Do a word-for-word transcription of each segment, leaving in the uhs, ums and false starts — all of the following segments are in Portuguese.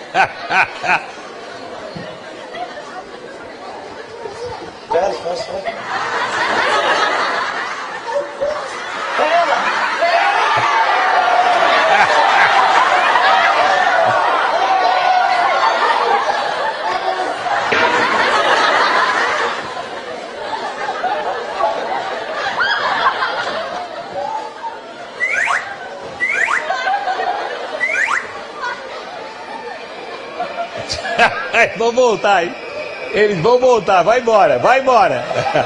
Espera, espera, espera. Vão voltar, hein? Eles vão voltar, vai embora, vai embora.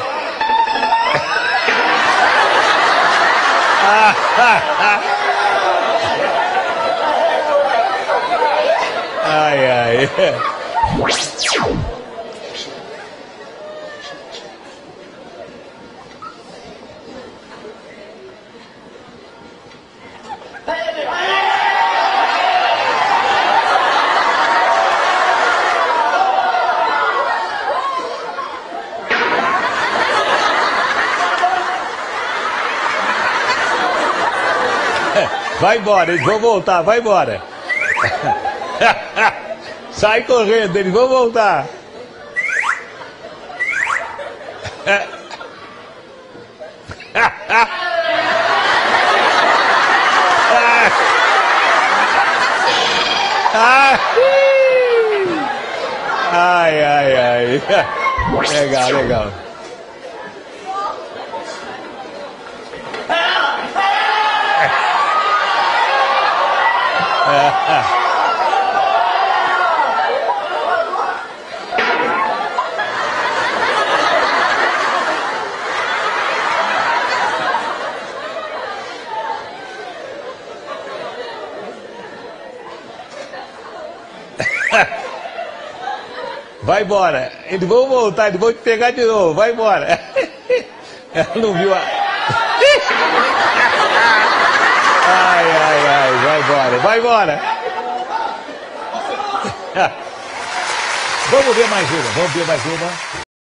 Ai, ai. Vai embora, eles vão voltar, vai embora. Sai correndo, eles vão voltar. Ai, ai, ai. Legal, legal. Vai embora, eles vão voltar, eles vão te pegar de novo, vai embora. Ela não viu a... Ai, ai, ai, vai embora, vai embora. Vamos ver mais uma, vamos ver mais uma.